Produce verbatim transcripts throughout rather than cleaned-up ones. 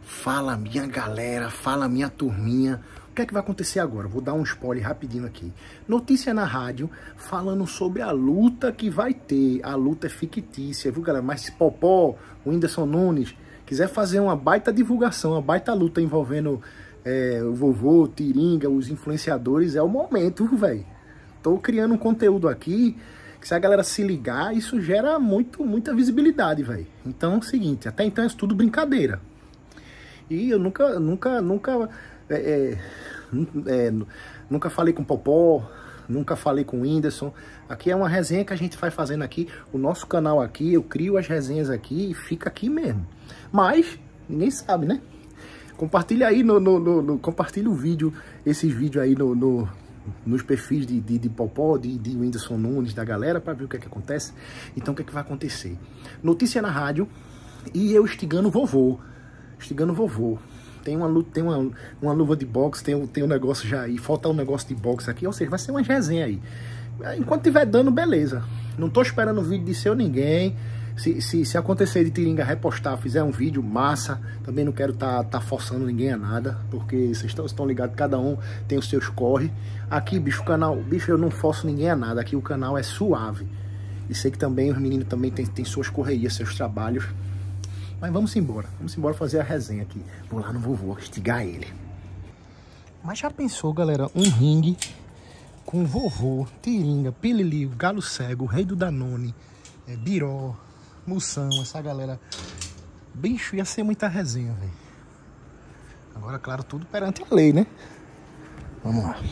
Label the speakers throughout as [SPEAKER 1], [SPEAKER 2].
[SPEAKER 1] Fala minha galera, fala minha turminha. O que é que vai acontecer agora? Vou dar um spoiler rapidinho aqui. Notícia na rádio falando sobre a luta que vai ter. A luta é fictícia, viu galera? Mas se Popó, o Whindersson Nunes, quiser fazer uma baita divulgação, uma baita luta envolvendo é, o vovô, Tiringa, os influenciadores, é o momento, velho. Tô criando um conteúdo aqui que se a galera se ligar, isso gera muito, muita visibilidade, velho. Então é o seguinte, até então é tudo brincadeira. E eu nunca, nunca, nunca, é, é, é, nunca falei com o Popó, nunca falei com o Whindersson. Aqui é uma resenha que a gente vai fazendo aqui. O nosso canal aqui, eu crio as resenhas aqui e fica aqui mesmo. Mas, ninguém sabe, né? Compartilha aí, no, no, no, no, compartilha o vídeo, esses vídeos aí no, no, nos perfis de, de, de Popó, de, de Whindersson Nunes, da galera, para ver o que é que acontece. Então, o que é que vai acontecer? Notícia na rádio e eu instigando o vovô. Instigando o vovô. Tem uma luta, tem uma, uma luva de boxe, tem, tem um negócio já aí, falta um negócio de boxe aqui, ou seja, vai ser uma resenha aí. Enquanto tiver dando, beleza. Não tô esperando o vídeo de seu ninguém. Se, se, se acontecer de Tiringa repostar, fizer um vídeo, massa. Também não quero tá, tá forçando ninguém a nada, porque vocês estão, estão ligados, cada um tem os seus corre. Aqui, bicho, o canal, bicho, eu não forço ninguém a nada. Aqui o canal é suave. E sei que também os meninos também tem, tem suas correrias, seus trabalhos. Mas vamos embora, vamos embora fazer a resenha aqui. Vou lá no vovô instigar ele. Mas já pensou, galera, um ringue com vovô, Tiringa, Pilili, Galo Cego, Rei do Danone, é, Biró, Moção, essa galera. Bicho, ia ser muita resenha, velho. Agora, claro, tudo perante a lei, né? Vamos lá.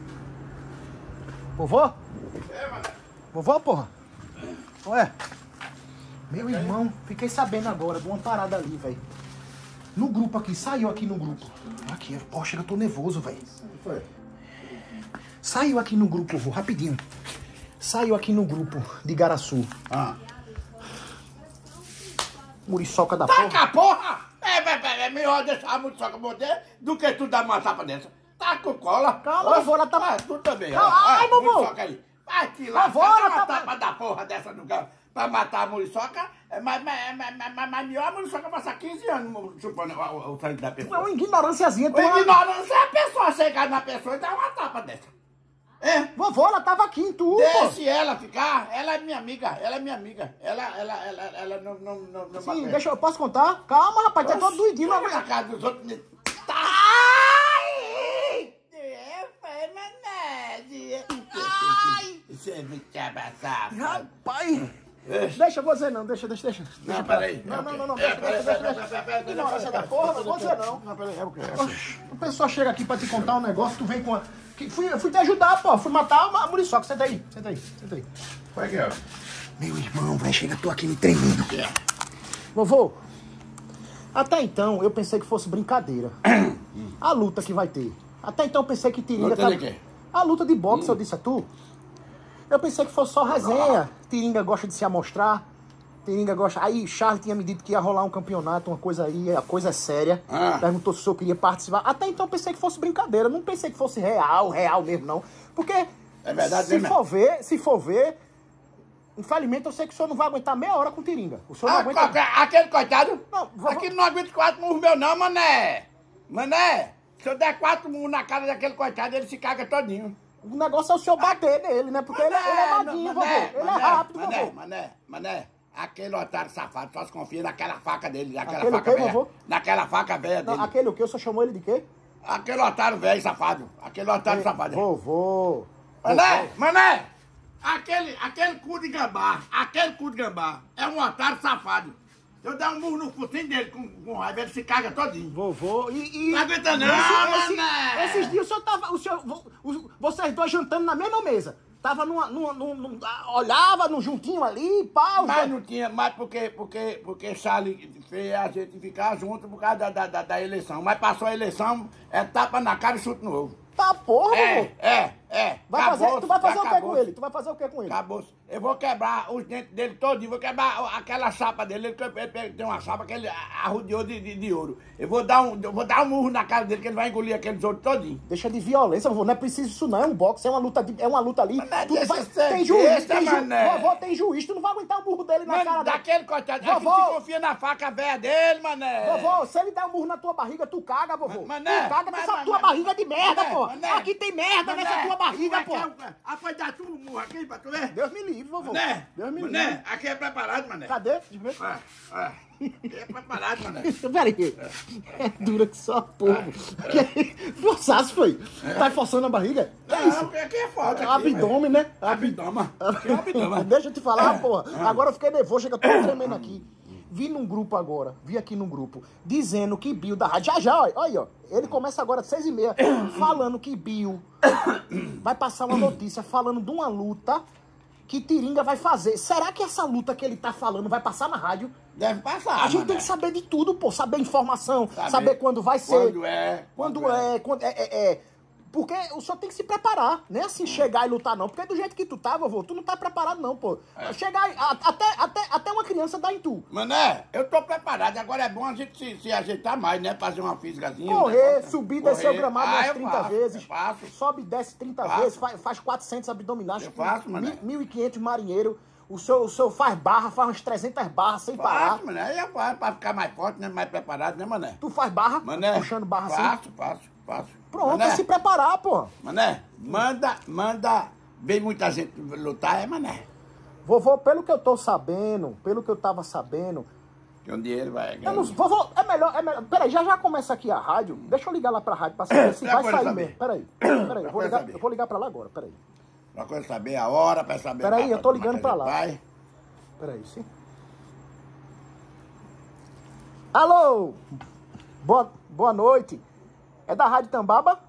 [SPEAKER 1] Vovô? É, mano. Vovô, porra? Ué? Meu irmão, fiquei sabendo agora de uma parada ali, velho. No grupo aqui, saiu aqui no grupo. Aqui, poxa, eu tô nervoso, velho. Foi? Saiu aqui no grupo, vou rapidinho. Saiu aqui no grupo de Garaçu. Ah. Muriçoca da porra.
[SPEAKER 2] Taca, porra! É, é, é melhor deixar a muriçoca morder do que tu dar uma tapa dessa. Tá com cola.
[SPEAKER 1] Calma, vovô, ela tá...
[SPEAKER 2] Ah, tu também, ó.
[SPEAKER 1] Ai,
[SPEAKER 2] ah,
[SPEAKER 1] vovô.
[SPEAKER 2] Muriçoca aí. Vai te lá,
[SPEAKER 1] vovô,
[SPEAKER 2] dá
[SPEAKER 1] ela
[SPEAKER 2] uma
[SPEAKER 1] tá...
[SPEAKER 2] tapa da porra dessa no galo. Pra matar a muriçoca, é mais, mais, mais, mais, mais melhor a muriçoca passar quinze anos chupando o, o sangue da pessoa.
[SPEAKER 1] É uma ignorânciazinha.
[SPEAKER 2] Uma ignorância é a pessoa chegar na pessoa e dar uma tapa dessa. É?
[SPEAKER 1] Vovô, ela tava aqui em tu,
[SPEAKER 2] Deixe pô. ela ficar, ela é minha amiga, ela é minha amiga. Ela, ela, ela, ela não, não, não, não
[SPEAKER 1] Sim, deixa eu, posso contar? Calma, rapaz, tá todo doidinho.
[SPEAKER 2] Vai na casa dos outros. Ai! É, foi, mané. Ai! Você me abraçar.
[SPEAKER 1] Rapaz! Deixa, vou dizer não, deixa, deixa, deixa.
[SPEAKER 2] Não, peraí.
[SPEAKER 1] Não, não, não, não, deixa, deixa, deixa, deixa. Ignorância da porra, não vou dizer não.
[SPEAKER 2] Não, peraí, é o quê?
[SPEAKER 1] O pessoal chega aqui pra te contar um negócio, tu vem com a... Fui, fui te ajudar, pô, fui matar a muriçoca, senta aí, senta aí, senta aí.
[SPEAKER 2] Como é que é?
[SPEAKER 1] Meu irmão, velho, chega, tô aqui me tremendo. Vovô, até então eu pensei que fosse brincadeira. A luta que vai ter. Até então eu pensei que Tiringa...
[SPEAKER 2] Luta de quê?
[SPEAKER 1] A luta de boxe, hum. eu disse a tu. Eu pensei que fosse só resenha. Tiringa gosta de se amostrar. Tiringa gosta... Aí Charles tinha me dito que ia rolar um campeonato, uma coisa aí, a coisa é séria. Ah. Perguntou se eu queria participar. Até então eu pensei que fosse brincadeira. Não pensei que fosse real, real mesmo, não. Porque
[SPEAKER 2] é verdade,
[SPEAKER 1] se
[SPEAKER 2] né,
[SPEAKER 1] for ver, se for ver, infelizmente eu sei que o senhor não vai aguentar meia hora com Tiringa. O senhor
[SPEAKER 2] ah,
[SPEAKER 1] não aguenta...
[SPEAKER 2] Aquele coitado?
[SPEAKER 1] Não, vou...
[SPEAKER 2] Aquele não aguenta quatro murros meus não, mané. Mané, se eu der quatro murros na cara daquele coitado, ele se caga todinho.
[SPEAKER 1] O negócio é o senhor bater nele, né? Porque mané, ele, ele é magrinho, vovô. Ele
[SPEAKER 2] mané,
[SPEAKER 1] é rápido,
[SPEAKER 2] mané,
[SPEAKER 1] vovô.
[SPEAKER 2] Mané, mané, aquele otário safado só se confia naquela faca dele, naquela
[SPEAKER 1] aquele
[SPEAKER 2] faca
[SPEAKER 1] o quê,
[SPEAKER 2] velha.
[SPEAKER 1] vovô?
[SPEAKER 2] Naquela faca velha dele.
[SPEAKER 1] Não, aquele o quê? O senhor chamou ele de quê?
[SPEAKER 2] Aquele otário velho safado. Aquele otário
[SPEAKER 1] Ei,
[SPEAKER 2] safado.
[SPEAKER 1] Vovô.
[SPEAKER 2] Mané,
[SPEAKER 1] vovô.
[SPEAKER 2] mané, aquele, aquele cu de gambá, aquele cu de gambá é um otário safado. Eu dar um murro no focinho dele com, com raiva, ele se caga todinho.
[SPEAKER 1] Vovô, e... e
[SPEAKER 2] não aguenta não,
[SPEAKER 1] esse,
[SPEAKER 2] mané!
[SPEAKER 1] Esse, esses dias o senhor tava... O senhor, o, vocês dois jantando na mesma mesa. Tava numa... numa, numa, numa olhava no juntinho ali, pau...
[SPEAKER 2] Mas já... não tinha, mas porque, porque, porque Charlie fez a gente ficar junto por causa da, da, da, da eleição. Mas passou a eleição, é tapa na cara e chute no ovo.
[SPEAKER 1] Tá porra,
[SPEAKER 2] é,
[SPEAKER 1] vovô.
[SPEAKER 2] É, É,
[SPEAKER 1] Vai
[SPEAKER 2] acabou,
[SPEAKER 1] fazer, tu vai fazer o que
[SPEAKER 2] acabou.
[SPEAKER 1] com ele? Tu vai fazer o que com ele?
[SPEAKER 2] Acabou. Eu vou quebrar os dentes dele todinho, vou quebrar aquela chapa dele. Ele, ele, ele tem uma chapa que ele arrodeou de, de, de ouro. Eu vou dar um, eu vou dar um murro na cara dele que ele vai engolir aqueles ouros todinho.
[SPEAKER 1] Deixa de violência, vovô. Não é preciso isso, não. É um boxe, é uma luta, de, é uma luta ali.
[SPEAKER 2] Mas
[SPEAKER 1] Tu
[SPEAKER 2] deixa
[SPEAKER 1] vai,
[SPEAKER 2] ser
[SPEAKER 1] tem juiz,
[SPEAKER 2] besta,
[SPEAKER 1] tem juiz.
[SPEAKER 2] mané.
[SPEAKER 1] Vovô, tem juiz. Tu não vai aguentar o murro dele na
[SPEAKER 2] Mano,
[SPEAKER 1] cara dele.
[SPEAKER 2] daquele coitado,
[SPEAKER 1] Vovô.
[SPEAKER 2] aqui se confia na faca velha dele, mané.
[SPEAKER 1] Vovô, se ele der um murro na tua barriga, tu caga, vovô.
[SPEAKER 2] Mané,
[SPEAKER 1] tu caga
[SPEAKER 2] mas-
[SPEAKER 1] nessa
[SPEAKER 2] mas-
[SPEAKER 1] tua
[SPEAKER 2] mas-
[SPEAKER 1] barriga de merda,
[SPEAKER 2] mané,
[SPEAKER 1] pô.
[SPEAKER 2] mané.
[SPEAKER 1] Aqui tem merda
[SPEAKER 2] Mané,
[SPEAKER 1] nessa tua barriga,
[SPEAKER 2] tu
[SPEAKER 1] pô.
[SPEAKER 2] vai quer- Ah, pode dar tu um murro aqui pra tu ver?
[SPEAKER 1] Deus me livre, vovô.
[SPEAKER 2] Mané,
[SPEAKER 1] Deus me livre.
[SPEAKER 2] mané, aqui é preparado, mané.
[SPEAKER 1] Cadê? Deixa eu ver.
[SPEAKER 2] É, é. É preparado, mané.
[SPEAKER 1] Peraí. É dura que só porra. Que forçasse, foi. Tá forçando a barriga? É isso.
[SPEAKER 2] Não, aqui é forte.
[SPEAKER 1] É
[SPEAKER 2] aqui,
[SPEAKER 1] abdômen, né?
[SPEAKER 2] Abdômen. Aqui é abdômen.
[SPEAKER 1] Deixa eu te falar, porra. Agora eu fiquei nervoso, chega todo tremendo aqui. Vi num grupo agora, vi aqui num grupo, dizendo que Bill da rádio, já já, olha, olha, ó, ele começa agora às seis e meia, falando que Bill vai passar uma notícia falando de uma luta que Tiringa vai fazer. Será que essa luta que ele tá falando vai passar na rádio?
[SPEAKER 2] Deve passar,
[SPEAKER 1] A gente
[SPEAKER 2] mané.
[SPEAKER 1] tem que saber de tudo, pô, saber informação,
[SPEAKER 2] Saber
[SPEAKER 1] saber quando vai ser.
[SPEAKER 2] Quando é.
[SPEAKER 1] Quando é, quando é, é, é. Porque o senhor tem que se preparar, não é assim chegar e lutar não, porque do jeito que tu tá, vovô, tu não tá preparado não, pô.
[SPEAKER 2] É.
[SPEAKER 1] Chegar, a- até, até, até uma criança dá em tu.
[SPEAKER 2] Mané, eu tô preparado. Agora é bom a gente se, se ajeitar mais, né? Fazer uma físicazinha.
[SPEAKER 1] Correr,
[SPEAKER 2] um negócio.
[SPEAKER 1] subir,
[SPEAKER 2] Correr.
[SPEAKER 1] descer o gramado
[SPEAKER 2] Ah,
[SPEAKER 1] umas
[SPEAKER 2] eu
[SPEAKER 1] trinta
[SPEAKER 2] faço,
[SPEAKER 1] vezes.
[SPEAKER 2] eu faço.
[SPEAKER 1] Sobe e desce trinta
[SPEAKER 2] Faço.
[SPEAKER 1] vezes, faz, faz quatrocentos abdominais.
[SPEAKER 2] Eu faço, mané.
[SPEAKER 1] mil e quinhentos marinheiros. O senhor, o senhor faz barra, faz umas trezentas barras sem parar.
[SPEAKER 2] Faço, mané. Aí eu faço pra ficar mais forte, né? Mais preparado, né, mané?
[SPEAKER 1] Tu faz barra,
[SPEAKER 2] Mané.
[SPEAKER 1] puxando barra assim.
[SPEAKER 2] Faço, faço, faço.
[SPEAKER 1] Pronto,
[SPEAKER 2] mané,
[SPEAKER 1] é se preparar, pô.
[SPEAKER 2] Mané, manda, manda. Vem muita gente lutar, é, mané.
[SPEAKER 1] Vovô, pelo que eu tô sabendo, pelo que eu tava sabendo,
[SPEAKER 2] Que um dia ele vai
[SPEAKER 1] eu
[SPEAKER 2] ganhar.
[SPEAKER 1] não, vovô, é melhor, é melhor. Peraí, já já começa aqui a rádio. Deixa eu ligar lá pra rádio pra saber se
[SPEAKER 2] Já
[SPEAKER 1] vai
[SPEAKER 2] pode
[SPEAKER 1] sair
[SPEAKER 2] saber.
[SPEAKER 1] mesmo. Peraí, peraí, eu vou,
[SPEAKER 2] pode
[SPEAKER 1] ligar,
[SPEAKER 2] saber.
[SPEAKER 1] eu vou ligar pra lá agora, peraí.
[SPEAKER 2] Pra coisa saber a hora, pra saber.
[SPEAKER 1] Peraí,
[SPEAKER 2] pra-
[SPEAKER 1] eu tô
[SPEAKER 2] como é
[SPEAKER 1] ligando
[SPEAKER 2] que
[SPEAKER 1] pra
[SPEAKER 2] ele
[SPEAKER 1] lá.
[SPEAKER 2] vai.
[SPEAKER 1] Peraí, sim. Alô? Boa, boa noite. É da Rádio Tambaba?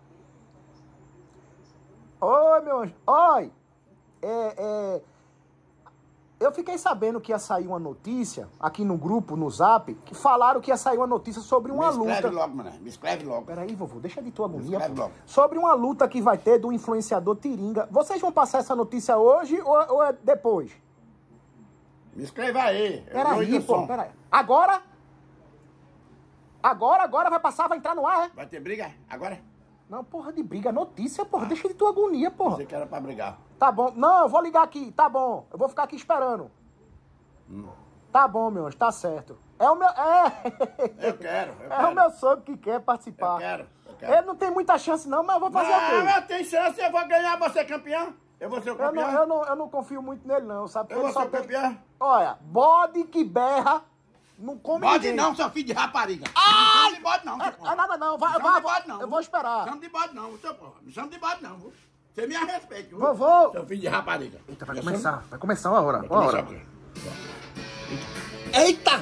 [SPEAKER 1] Oi, meu anjo. Oi. É, é, eu fiquei sabendo que ia sair uma notícia aqui no grupo, no Zap, que falaram que ia sair uma notícia sobre uma
[SPEAKER 2] Me escreve
[SPEAKER 1] luta.
[SPEAKER 2] logo, mané. Me escreve logo.
[SPEAKER 1] Peraí, vovô, deixa de tua agonia.
[SPEAKER 2] Escreve
[SPEAKER 1] pô.
[SPEAKER 2] logo.
[SPEAKER 1] Sobre uma luta que vai ter do influenciador Tiringa. Vocês vão passar essa notícia hoje ou, ou é depois?
[SPEAKER 2] Me escreva aí. Eu dou
[SPEAKER 1] Peraí,
[SPEAKER 2] o
[SPEAKER 1] pô,
[SPEAKER 2] som.
[SPEAKER 1] peraí. Agora? Agora, agora vai passar, vai entrar no ar, é?
[SPEAKER 2] Vai ter briga? Agora?
[SPEAKER 1] Não, porra de briga, notícia, porra. Deixa de tua agonia, porra.
[SPEAKER 2] Você que era pra brigar.
[SPEAKER 1] Tá bom. Não, eu vou ligar aqui, tá bom. Eu vou ficar aqui esperando.
[SPEAKER 2] Hum.
[SPEAKER 1] Tá bom, meu anjo, tá certo. É o meu. É.
[SPEAKER 2] Eu quero, eu
[SPEAKER 1] É
[SPEAKER 2] quero.
[SPEAKER 1] o meu sogro que quer participar.
[SPEAKER 2] Eu quero, eu quero.
[SPEAKER 1] Ele não tem muita chance, não, mas eu vou fazer o
[SPEAKER 2] Não,
[SPEAKER 1] quê?
[SPEAKER 2] eu tenho chance, eu vou ganhar, vou ser campeão. Eu vou ser o
[SPEAKER 1] Eu
[SPEAKER 2] campeão.
[SPEAKER 1] não, eu, não, eu não confio muito nele, não, sabe?
[SPEAKER 2] Eu
[SPEAKER 1] Ele
[SPEAKER 2] vou
[SPEAKER 1] só
[SPEAKER 2] ser o
[SPEAKER 1] tem-
[SPEAKER 2] campeão.
[SPEAKER 1] Olha, bode que berra não come
[SPEAKER 2] Bode
[SPEAKER 1] ninguém.
[SPEAKER 2] não, seu filho de rapariga.
[SPEAKER 1] Ai!
[SPEAKER 2] Não chama de bode não, seu
[SPEAKER 1] É,
[SPEAKER 2] porra.
[SPEAKER 1] é nada não, vai,
[SPEAKER 2] Não chama
[SPEAKER 1] vai,
[SPEAKER 2] de bode não.
[SPEAKER 1] eu vou esperar.
[SPEAKER 2] Não chama de bode não, seu porra. Não chama de bode não, viu? Você me respeita, viu?
[SPEAKER 1] Vovô.
[SPEAKER 2] Seu filho de rapariga.
[SPEAKER 1] Eita, vai
[SPEAKER 2] Eu
[SPEAKER 1] começar,
[SPEAKER 2] chamo-
[SPEAKER 1] vai começar uma hora,
[SPEAKER 2] Vai
[SPEAKER 1] uma
[SPEAKER 2] começar
[SPEAKER 1] hora.
[SPEAKER 2] aqui.
[SPEAKER 1] Eita!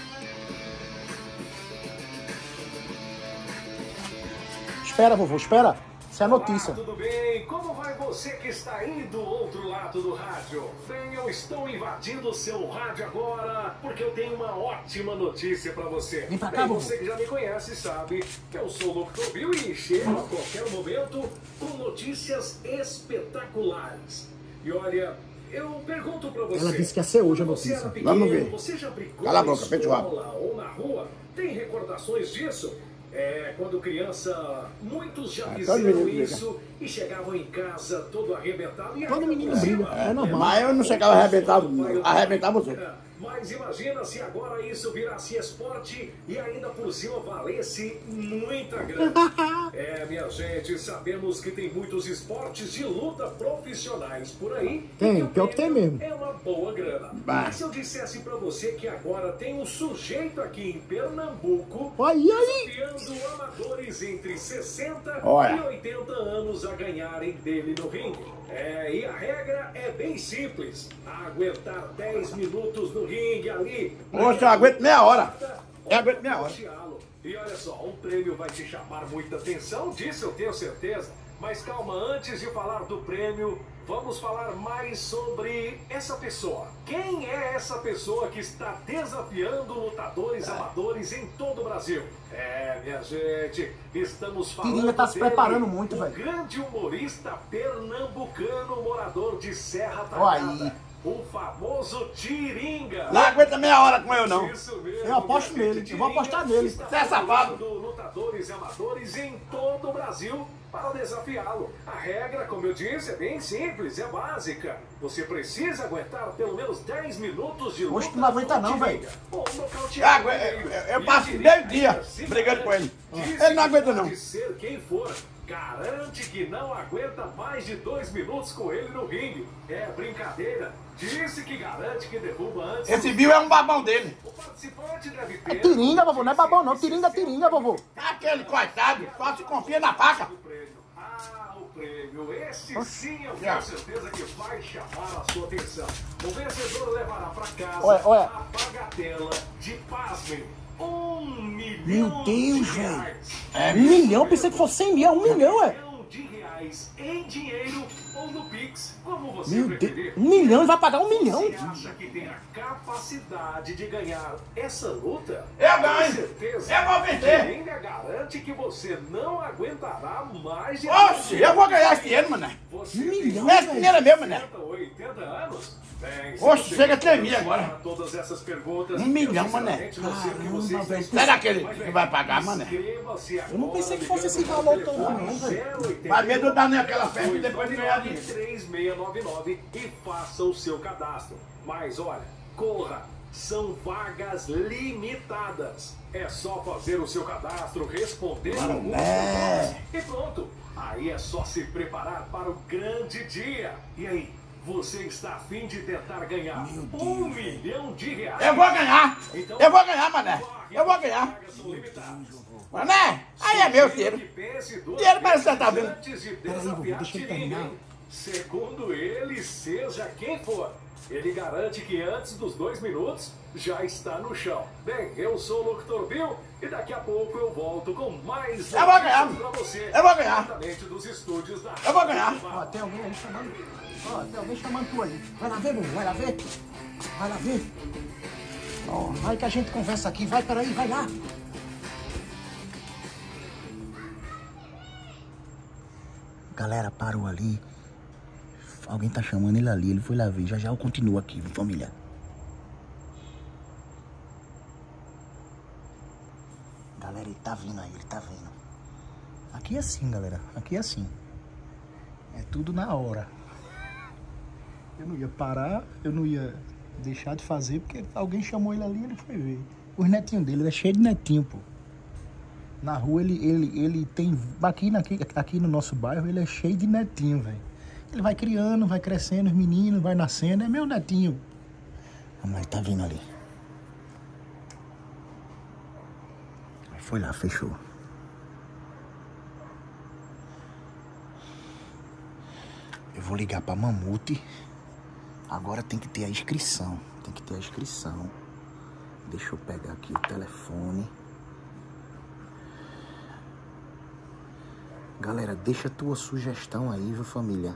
[SPEAKER 1] Espera, vovô, espera. Isso é a notícia.
[SPEAKER 3] Olá, tudo bem? Como vai você que está aí do outro lado do rádio? Bem, eu estou invadindo o seu rádio agora porque eu tenho uma ótima notícia para você.
[SPEAKER 1] Vem pra cá,
[SPEAKER 3] Bem,
[SPEAKER 1] vovô.
[SPEAKER 3] você que já me conhece sabe que eu sou o Locutor Bill e chego a qualquer momento com notícias espetaculares. E olha, eu pergunto para você.
[SPEAKER 1] Ela disse que ia ser hoje a
[SPEAKER 3] quando você
[SPEAKER 1] notícia.
[SPEAKER 3] era pequeno,
[SPEAKER 2] Vamos ver.
[SPEAKER 3] Você já brincou
[SPEAKER 2] Cala a
[SPEAKER 3] na
[SPEAKER 2] boca, fecha o rabo.
[SPEAKER 3] escola ou na rua? Tem recordações disso? É, quando criança, muitos já
[SPEAKER 2] Ah, todo
[SPEAKER 3] fizeram
[SPEAKER 2] menino briga.
[SPEAKER 3] isso e chegavam em casa todo arrebentado. E
[SPEAKER 1] Todo
[SPEAKER 3] ainda
[SPEAKER 1] menino
[SPEAKER 3] por
[SPEAKER 1] briga,
[SPEAKER 3] cima,
[SPEAKER 1] é normal.
[SPEAKER 2] Mas eu não chegava a arrebentar, arrebentar você.
[SPEAKER 3] Mas imagina se agora isso virasse esporte e ainda por cima valesse muita grana. É, minha gente, sabemos que tem muitos esportes de luta profissionais por aí.
[SPEAKER 1] Tem,
[SPEAKER 3] e o
[SPEAKER 1] pior que tem
[SPEAKER 3] prêmio
[SPEAKER 1] mesmo.
[SPEAKER 3] É uma boa grana.
[SPEAKER 2] Bah.
[SPEAKER 3] Mas se eu dissesse pra você que agora tem um sujeito aqui em Pernambuco
[SPEAKER 1] Aí, aí!
[SPEAKER 3] desafiando amadores entre sessenta
[SPEAKER 2] Olha.
[SPEAKER 3] e oitenta anos a ganharem dele no ringue. É, e a regra é bem simples. Aguentar dez minutos no ringue ali.
[SPEAKER 2] Poxa, eu aguento meia hora. Eu aguento meia hora.
[SPEAKER 3] E olha só, o prêmio vai te chamar muita atenção, disso eu tenho certeza. Mas calma, antes de falar do prêmio, vamos falar mais sobre essa pessoa. Quem é essa pessoa que está desafiando lutadores amadores em todo o Brasil? É, minha gente, estamos falando
[SPEAKER 1] Tiringa tá se
[SPEAKER 3] dele,
[SPEAKER 1] preparando muito,
[SPEAKER 3] o
[SPEAKER 1] velho.
[SPEAKER 3] grande humorista pernambucano, morador de Serra
[SPEAKER 1] Olha
[SPEAKER 3] Talhada.
[SPEAKER 1] aí.
[SPEAKER 3] O famoso Tiringa.
[SPEAKER 2] Não aguenta meia hora com eu, não.
[SPEAKER 3] Isso mesmo,
[SPEAKER 1] Eu aposto
[SPEAKER 3] minha
[SPEAKER 1] nele,
[SPEAKER 3] gente,
[SPEAKER 1] eu vou apostar
[SPEAKER 3] Tiringa
[SPEAKER 1] nele.
[SPEAKER 3] está
[SPEAKER 2] Você é safado.
[SPEAKER 3] procurando lutadores e amadores em todo o Brasil para desafiá-lo. A regra, como eu disse, é bem simples, é básica. Você precisa aguentar pelo menos dez minutos de luta.
[SPEAKER 1] Hoje tu não aguenta não,
[SPEAKER 3] com o
[SPEAKER 1] velho.
[SPEAKER 3] Tiringa, ou nocautear
[SPEAKER 2] Eu,
[SPEAKER 3] no
[SPEAKER 2] eu,
[SPEAKER 3] meio.
[SPEAKER 2] eu, eu
[SPEAKER 3] E
[SPEAKER 2] passo
[SPEAKER 3] Tiringa
[SPEAKER 2] meio dia
[SPEAKER 3] ainda se
[SPEAKER 2] brigando com ele.
[SPEAKER 3] Disse
[SPEAKER 2] Ele não
[SPEAKER 3] que
[SPEAKER 2] aguenta, não.
[SPEAKER 3] pode ser quem for. Garante que não aguenta mais de dois minutos com ele no ringue. É brincadeira. Disse que garante que derruba antes.
[SPEAKER 2] Esse Bill é um babão dele.
[SPEAKER 3] O participante deve ter...
[SPEAKER 1] É tiringa, vovô, não é babão não. Tiringa, tiringa, vovô.
[SPEAKER 2] Aquele coitado só se confia na faca.
[SPEAKER 3] O prêmio. Ah, o prêmio. Esse sim eu tenho certeza que vai chamar a sua atenção. O vencedor levará para casa
[SPEAKER 1] Olha, olha.
[SPEAKER 3] a bagatela de, pasmem, um milhão
[SPEAKER 1] Meu Deus,
[SPEAKER 3] de
[SPEAKER 1] velho.
[SPEAKER 3] reais.
[SPEAKER 2] É,
[SPEAKER 1] Um milhão, pensei que fosse cem mil, é um milhão, é.
[SPEAKER 3] Um milhão de reais em dinheiro ou no Pix, como você
[SPEAKER 1] Meu
[SPEAKER 3] preferir.
[SPEAKER 1] Deus, um milhão e vai pagar um milhão.
[SPEAKER 3] Você acha que tem a capacidade de ganhar essa luta?
[SPEAKER 2] Eu
[SPEAKER 3] Com
[SPEAKER 2] ganho.
[SPEAKER 3] certeza.
[SPEAKER 2] Eu vou vencer.
[SPEAKER 3] Tiringa garante que você não aguentará mais de...
[SPEAKER 2] Oxe, eu vou ganhar esse dinheiro, mané.
[SPEAKER 3] Você
[SPEAKER 1] Um
[SPEAKER 3] tem
[SPEAKER 1] milhão,
[SPEAKER 2] Esse dinheiro é meu, mané.
[SPEAKER 3] setenta ou oitenta anos? Bem, se
[SPEAKER 2] Oxe,
[SPEAKER 3] você
[SPEAKER 2] chega a tremer
[SPEAKER 3] responder
[SPEAKER 2] agora.
[SPEAKER 3] todas essas perguntas,
[SPEAKER 2] Um milhão,
[SPEAKER 3] eu
[SPEAKER 2] mané.
[SPEAKER 3] sinceramente não sei o que
[SPEAKER 1] Caramba,
[SPEAKER 3] você está
[SPEAKER 1] velho.
[SPEAKER 3] esperando.
[SPEAKER 2] Será que ele
[SPEAKER 3] Mas,
[SPEAKER 2] que
[SPEAKER 3] bem,
[SPEAKER 2] vai pagar, mané?
[SPEAKER 3] inscreva-se
[SPEAKER 1] Eu não pensei que fosse esse
[SPEAKER 3] agora
[SPEAKER 1] valor
[SPEAKER 3] ligando
[SPEAKER 1] todo,
[SPEAKER 3] no
[SPEAKER 1] não, velho.
[SPEAKER 3] zero oitenta
[SPEAKER 2] Vai ver do dar naquela festa e depois de ganhar dinheiro.
[SPEAKER 3] três seis nove nove e faça o seu cadastro. Mas olha, corra, são vagas limitadas. É só fazer o seu cadastro, responder algumas perguntas e pronto. Aí é só se preparar para o grande dia. E aí, você está a fim de tentar ganhar um milhão de reais?
[SPEAKER 2] Eu vou ganhar.
[SPEAKER 3] Então,
[SPEAKER 2] Eu vou ganhar, mané.
[SPEAKER 3] corre,
[SPEAKER 2] Eu vou
[SPEAKER 3] as
[SPEAKER 2] ganhar.
[SPEAKER 3] vagas são limitadas.
[SPEAKER 2] Mané, aí é meu dinheiro. Dinheiro parece que você tá vendo.
[SPEAKER 3] Antes de
[SPEAKER 1] Peraí, vovô,
[SPEAKER 3] desafiar
[SPEAKER 1] deixa ele
[SPEAKER 3] Tiringa,
[SPEAKER 1] terminar.
[SPEAKER 3] hein? Segundo ele, seja quem for, ele garante que antes dos dois minutos já está no chão. Bem, eu sou o Locutor Bill e daqui a pouco eu volto com mais
[SPEAKER 2] Eu vou ganhar.
[SPEAKER 3] notícias pra você.
[SPEAKER 2] Eu vou ganhar.
[SPEAKER 3] Diretamente dos estúdios da
[SPEAKER 2] Eu vou ganhar.
[SPEAKER 1] Ó, tem alguém aí chamando. Ó, tem alguém chamando tu aí. Vai lá ver, vovô, vai lá ver. Vai lá ver. Ó, vai que a gente conversa aqui. Vai, peraí, vai lá. Galera, parou ali. Alguém tá chamando ele ali, ele foi lá ver. Já já eu continuo aqui, viu, família? Galera, ele tá vindo aí, ele tá vindo. Aqui é assim, galera. Aqui é assim. É tudo na hora. Eu não ia parar, eu não ia deixar de fazer, porque alguém chamou ele ali e ele foi ver. Os netinhos dele, ele é cheio de netinho, pô. Na rua ele, ele, ele tem... Aqui, aqui, aqui no nosso bairro ele é cheio de netinho, velho. Ele vai criando, vai crescendo, os meninos, vai nascendo. É meu netinho. A mãe tá vindo ali. Foi lá, fechou. Eu vou ligar pra Mamute. Agora tem que ter a inscrição. Tem que ter a inscrição. Deixa eu pegar aqui o telefone. Galera, deixa a tua sugestão aí, viu, família?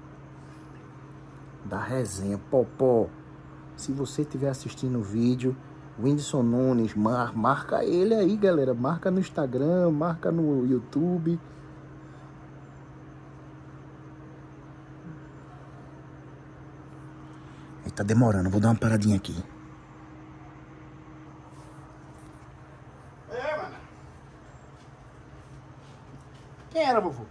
[SPEAKER 1] Da resenha. Popó, se você estiver assistindo o vídeo, Whindersson Nunes, mar, marca ele aí, galera. Marca no Instagram, marca no YouTube. Ele tá demorando, vou dar uma paradinha aqui.
[SPEAKER 2] É, mano.
[SPEAKER 1] Quem era, vovô?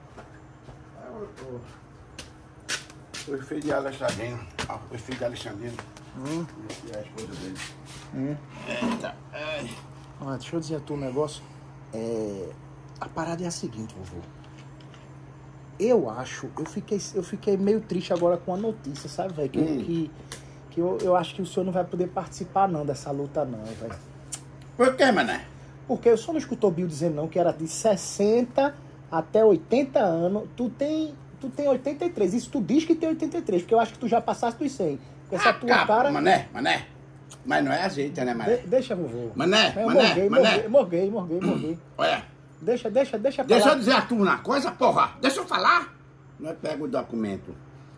[SPEAKER 2] Foi filho de Alexandrino. Ah, foi filho de Alexandrino.
[SPEAKER 1] Hum.
[SPEAKER 2] E a esposa dele.
[SPEAKER 1] Hum.
[SPEAKER 2] Eita, ai.
[SPEAKER 1] Ah, deixa eu dizer a tu um negócio. É... A parada é a seguinte, vovô. Eu acho, eu fiquei, eu fiquei meio triste agora com a notícia, sabe, velho? Que,
[SPEAKER 2] Hum.
[SPEAKER 1] que, que eu, eu acho que o senhor não vai poder participar, não, dessa luta, não, velho.
[SPEAKER 2] Por que, mané?
[SPEAKER 1] Porque o senhor não escutou o Bill dizendo, não, que era de sessenta até oitenta anos. Tu tem, tu tem oitenta e três. Isso tu diz que tem oitenta e três, porque eu acho que tu já passaste dos cem. Com essa tua
[SPEAKER 2] Acaba,
[SPEAKER 1] cara...
[SPEAKER 2] mané, mané. Mas não é azeite, né, mané?
[SPEAKER 1] De, deixa, vovô.
[SPEAKER 2] Mané,
[SPEAKER 1] Eu
[SPEAKER 2] mané,
[SPEAKER 1] morguei,
[SPEAKER 2] mané.
[SPEAKER 1] morguei, morguei, morguei, morguei.
[SPEAKER 2] Olha,
[SPEAKER 1] Deixa, deixa, deixa pra
[SPEAKER 2] deixa
[SPEAKER 1] lá.
[SPEAKER 2] eu dizer a tu uma coisa, porra. Deixa eu falar. Nós pega o documento.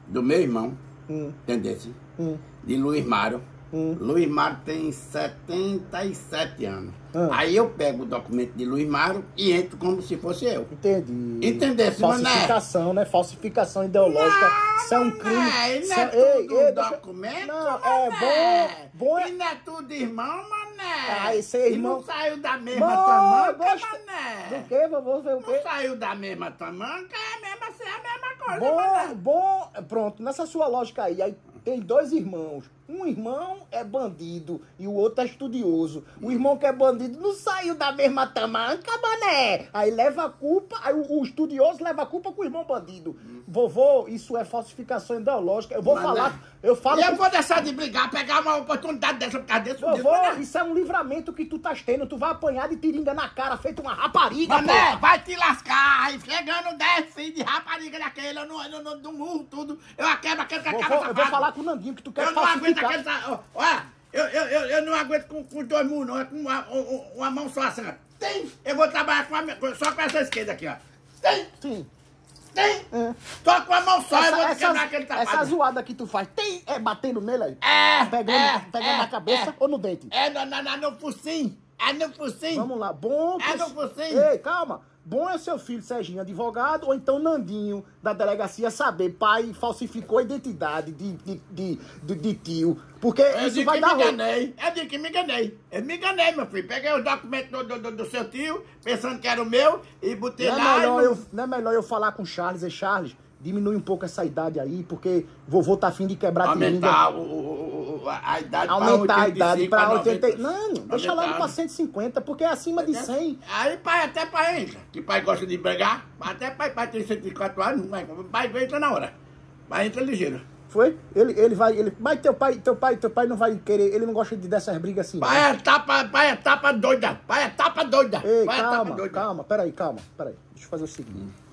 [SPEAKER 2] do meu irmão,
[SPEAKER 1] Hum.
[SPEAKER 2] entendeu?
[SPEAKER 1] Hum.
[SPEAKER 2] De Luiz Mário.
[SPEAKER 1] Hum.
[SPEAKER 2] Luiz Mário tem setenta e sete anos.
[SPEAKER 1] Hum.
[SPEAKER 2] Aí eu pego o documento de Luiz Mário e entro como se fosse eu.
[SPEAKER 1] Entendi.
[SPEAKER 2] Entendesse, mané?
[SPEAKER 1] Falsificação, né? Falsificação ideológica. Isso é um crime.
[SPEAKER 2] Mané,
[SPEAKER 1] Isso
[SPEAKER 2] não é
[SPEAKER 1] é-
[SPEAKER 2] tudo
[SPEAKER 1] ei, ei, deixa-
[SPEAKER 2] documento,
[SPEAKER 1] Não,
[SPEAKER 2] mané.
[SPEAKER 1] é bom. Bom é...
[SPEAKER 2] E não é tudo irmão, mané.
[SPEAKER 1] Ah, esse é irmão.
[SPEAKER 2] E não saiu da mesma
[SPEAKER 1] Bom,
[SPEAKER 2] tamanca,
[SPEAKER 1] gosta-
[SPEAKER 2] mané.
[SPEAKER 1] Do que, vovô? Ver o
[SPEAKER 2] Não
[SPEAKER 1] quê?
[SPEAKER 2] saiu da mesma tamanca, é a mesma, é a mesma coisa,
[SPEAKER 1] Bom,
[SPEAKER 2] mané.
[SPEAKER 1] bom, pronto, nessa sua lógica aí, aí tem dois irmãos. Um irmão é bandido e o outro é estudioso. O irmão que é bandido não saiu da mesma tamanca, mané. Aí leva a culpa, aí o, o estudioso leva a culpa com o irmão bandido. Vovô, isso é falsificação ideológica. Eu vou
[SPEAKER 2] Mané.
[SPEAKER 1] falar, eu falo...
[SPEAKER 2] E eu
[SPEAKER 1] com-
[SPEAKER 2] vou deixar de brigar, pegar uma oportunidade dessa por causa desse
[SPEAKER 1] Vovô,
[SPEAKER 2] mané.
[SPEAKER 1] isso é um livramento que tu tá tendo. Tu vai apanhar de tiringa na cara, feito uma rapariga,
[SPEAKER 2] Mané,
[SPEAKER 1] pô.
[SPEAKER 2] vai te lascar. Aí chegando dez filhos de rapariga daquele, eu não, eu não, não murro tudo. Eu quebro aquele cara
[SPEAKER 1] Vovô,
[SPEAKER 2] safado.
[SPEAKER 1] eu vou falar com o Nandinho que tu quer
[SPEAKER 2] Eu não aguento
[SPEAKER 1] falsificar.
[SPEAKER 2] aquele... sa- ó, Olha, eu, eu, eu, eu não aguento com, com dois murros, não. É com uma, uma, uma mão só assim, ó. Tem. Eu vou trabalhar com a, minha- só com essa esquerda aqui, ó. Tem,
[SPEAKER 1] Sim.
[SPEAKER 2] tem.
[SPEAKER 1] É.
[SPEAKER 2] Só com a mão só eu
[SPEAKER 1] Essa,
[SPEAKER 2] vou
[SPEAKER 1] essa,
[SPEAKER 2] quebrar aquele
[SPEAKER 1] essa
[SPEAKER 2] safado.
[SPEAKER 1] zoada que tu faz, tem é batendo nele aí?
[SPEAKER 2] É,
[SPEAKER 1] Pegando,
[SPEAKER 2] é,
[SPEAKER 1] pegando
[SPEAKER 2] é,
[SPEAKER 1] na cabeça
[SPEAKER 2] é.
[SPEAKER 1] ou no dente?
[SPEAKER 2] É no, no, no, no focinho. É no focinho.
[SPEAKER 1] Vamos lá, bom...
[SPEAKER 2] É
[SPEAKER 1] que-
[SPEAKER 2] no focinho.
[SPEAKER 1] Ei, calma. Bom é seu filho, Serginho, advogado, ou então Nandinho, da delegacia, saber, pai falsificou a identidade de, de, de, de, de tio, porque
[SPEAKER 2] Eu
[SPEAKER 1] isso
[SPEAKER 2] digo
[SPEAKER 1] vai
[SPEAKER 2] que
[SPEAKER 1] dar
[SPEAKER 2] me
[SPEAKER 1] ruim.
[SPEAKER 2] enganei. Eu digo que me enganei. Eu me enganei, meu filho. Peguei os documentos do, do, do, do seu tio, pensando que era o meu, e botei
[SPEAKER 1] Não é,
[SPEAKER 2] lá
[SPEAKER 1] melhor
[SPEAKER 2] e...
[SPEAKER 1] eu, não é melhor eu falar com o Charles, e Charles, diminui um pouco essa idade aí, porque vovô tá afim de quebrar tiringa.
[SPEAKER 2] Aumentar o, o, o- a idade
[SPEAKER 1] Aumentar a
[SPEAKER 2] pra
[SPEAKER 1] idade pra oitenta.
[SPEAKER 2] noventa.
[SPEAKER 1] Não, deixa logo pra cento e cinquenta, porque é acima de cem.
[SPEAKER 2] Aí pai, até pai entra. Que pai gosta de brigar. Até pai, pai tem cento e quatro anos, mas pai entra na hora. Pai entra ligeiro.
[SPEAKER 1] Foi? Ele, ele vai, ele. Mas teu pai, teu pai, teu pai não vai querer, ele não gosta de dessas brigas assim.
[SPEAKER 2] Pai é tapa, pai é tapa doida. Pai é tapa doida.
[SPEAKER 1] Ei,
[SPEAKER 2] pai é tapa
[SPEAKER 1] calma,
[SPEAKER 2] doida.
[SPEAKER 1] calma, peraí, calma, peraí. Deixa eu fazer o seguinte.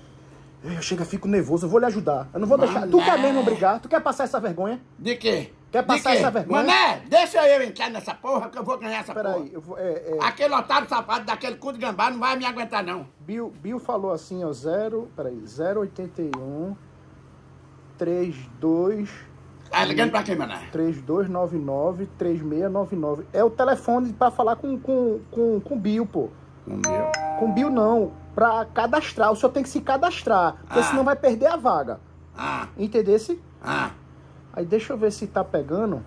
[SPEAKER 1] Eu chego, fico nervoso, eu vou lhe ajudar. Eu não vou deixar. Tu
[SPEAKER 2] Mané.
[SPEAKER 1] quer mesmo brigar? Tu quer passar essa vergonha?
[SPEAKER 2] De quê?
[SPEAKER 1] Quer
[SPEAKER 2] De
[SPEAKER 1] passar
[SPEAKER 2] quê?
[SPEAKER 1] essa vergonha?
[SPEAKER 2] Mané, deixa eu entrar nessa porra que eu vou ganhar essa porra.
[SPEAKER 1] Peraí, eu vou. É, é,
[SPEAKER 2] Aquele otário safado daquele cu de gambá não vai me aguentar, não.
[SPEAKER 1] Bill, Bill falou assim, ó, zero. Peraí, zero oitenta e um trinta e dois.
[SPEAKER 2] Tá ligando pra quem, mané?
[SPEAKER 1] três dois nove nove três seis nove nove. É o telefone pra falar com com com com Bill, pô.
[SPEAKER 2] O meu.
[SPEAKER 1] Com Bill não, pra cadastrar. O senhor tem que se cadastrar, porque
[SPEAKER 2] Ah.
[SPEAKER 1] senão vai perder a vaga.
[SPEAKER 2] Ah,
[SPEAKER 1] Entendesse?
[SPEAKER 2] ah.
[SPEAKER 1] Aí deixa eu ver se tá pegando.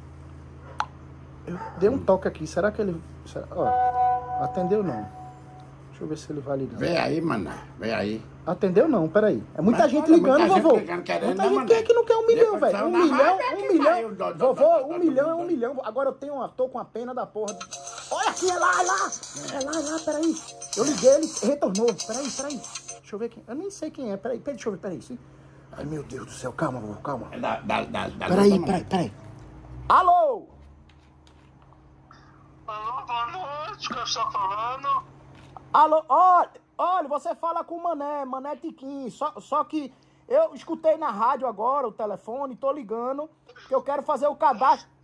[SPEAKER 1] Eu dei um toque aqui. Será que ele. será- Ó, atendeu não. Deixa eu ver se ele vai ligar.
[SPEAKER 2] Vem aí, mané. Vem aí.
[SPEAKER 1] Atendeu não, peraí. É muita
[SPEAKER 2] Mas
[SPEAKER 1] gente
[SPEAKER 2] olha,
[SPEAKER 1] ligando,
[SPEAKER 2] muita gente
[SPEAKER 1] vovô.
[SPEAKER 2] ligando, querendo,
[SPEAKER 1] Muita
[SPEAKER 2] né,
[SPEAKER 1] gente
[SPEAKER 2] mané?
[SPEAKER 1] quem é que não quer um milhão,
[SPEAKER 2] Depois
[SPEAKER 1] velho.
[SPEAKER 2] saiu
[SPEAKER 1] Um
[SPEAKER 2] na
[SPEAKER 1] milhão,
[SPEAKER 2] rádio, é
[SPEAKER 1] um
[SPEAKER 2] que
[SPEAKER 1] milhão.
[SPEAKER 2] saiu do- do-
[SPEAKER 1] Vovô,
[SPEAKER 2] do-
[SPEAKER 1] um
[SPEAKER 2] do-
[SPEAKER 1] milhão é
[SPEAKER 2] do-
[SPEAKER 1] um milhão. Agora eu tenho uma, tô com a pena da porra. Olha aqui, é lá, é lá. É lá, é lá, peraí. Eu liguei, ele retornou. Peraí, peraí. Deixa eu ver quem. Eu nem sei quem é. Peraí, peraí, deixa eu ver, peraí. Sim. Ai, meu Deus do céu. Calma, vovô, calma.
[SPEAKER 2] É da, da, da, da
[SPEAKER 1] Peraí,
[SPEAKER 2] luta,
[SPEAKER 1] peraí,
[SPEAKER 2] mané.
[SPEAKER 1] peraí. Alô?
[SPEAKER 4] Alô, boa noite, quem está falando?
[SPEAKER 1] Alô, olha, olha, você fala com o Mané, Mané Tiquinho, só, só que eu escutei na rádio agora o telefone, tô ligando, que eu quero fazer o cadastro,